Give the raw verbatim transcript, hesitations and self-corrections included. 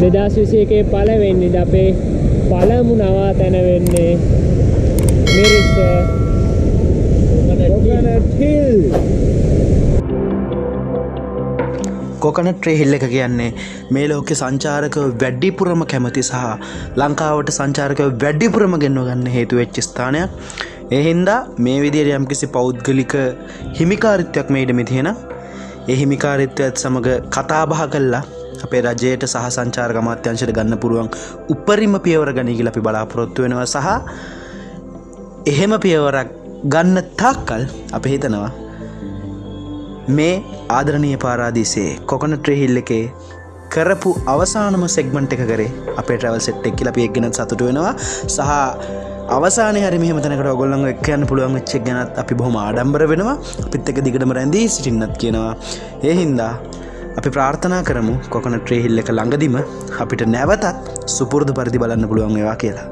දෙදාස් විසියකේ පළවෙනිද අපේ පළමු නවාතැන වෙන්නේ මිරිස් coconut hill. Coconut tray hill එක කියන්නේ මේ ලෝකේ සංචාරකව වැඩිපුරම කැමති සහ ලංකාවට සංචාරකව වැඩිපුරම ගෙන්ව ගන්න හේතු වෙච්ච ස්ථානයක්. ඒ හින්දා මේ විදිහට යම්කිසි පෞද්ගලික හිමිකාරීත්වයක් මේ ඉඩමේ තියෙනවා. ඒ හිමිකාරීත්වයත් සමග කතා බහ කළා අපේ රජයට සහ සංචාරක අමාත්‍යාංශයට ගන්න පුළුවන් උපරිම පියවර ගනී කියලා අපි බලාපොරොත්තු වෙනවා. සහ එහෙම පියවරක් ගන්න තාක්කල් අපි හිතනවා මේ ආදරණීය පාරාදීසයේ කොකනට් ට්‍රේ හිල් එකේ කරපු අවසානම සෙග්මන්ට් එක කරේ අපේ ට්‍රැවල් සෙට් එක කියලා අපි එක් ගැනත් සතුටු වෙනවා. සහ අවසානයේ හරි මෙහෙම තැනකට ඔයගොල්ලන්ව එක්ක යන්න පුළුවන් වෙච්ච එක ගැනත් අපි බොහොම ආඩම්බර වෙනවා. අපිත් එක්ක දිගටම රැඳී සිටින්නත් කියනවා. ඒ හින්දා අපි ප්‍රාර්ථනා කරමු කොකනට් ට්‍රේ හිල් එක ළඟදිම අපිට නැවතත් සුපුරුදු පරිදි බලන්න පුළුවන් වේවා කියලා.